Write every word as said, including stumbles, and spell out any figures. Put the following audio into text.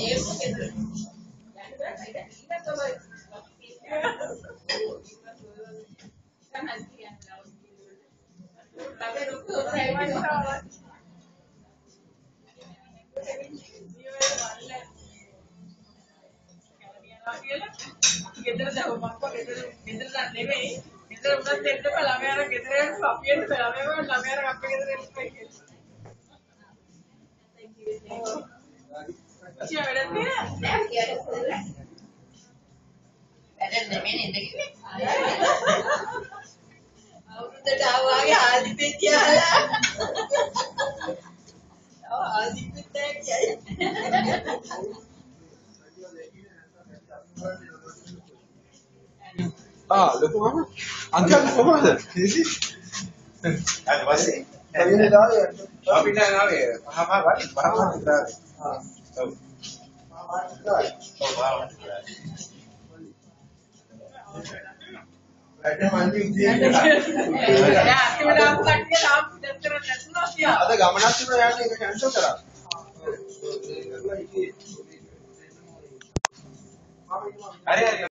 ගෙදර දැව මක්ක ගෙදර ගෙදර දැන් නෙමෙයි ගෙදර උනත් දෙන්න බෑ ළමයාට ගෙදර යන අපියෙන් බෑ ළමයාව ළමයාට අපේ ගෙදර එන්න බෑ කියලා. කියා වැඩක් නෑ නෑ කියලා කොහෙද? වැඩක් නෙමෙයි නේද කිව්වේ? අවුරුද්දට ආවාගේ ආදිපේ කියලා. ඔව් ආදිපේ කියයි. Ah, look mama. Uncle, කොහොමද? කිසි. අද වාසේ. කලින් දාවේ. අපි නෑ නාවේ. පහ පහ වගේ පහ පහ දාවේ. ආ. ඔව්. පහ පහ දාවේ. ඔව් පහ පහ දාවේ. වැඩ මල්ලි උදේ. යා අන්තිමට අප්ලට් එක තාම දෙතර නැතුණා කියලා. අද ගමනක් තිබුණා යන්නේ ඒක කැන්සල් කරා. හරි හරි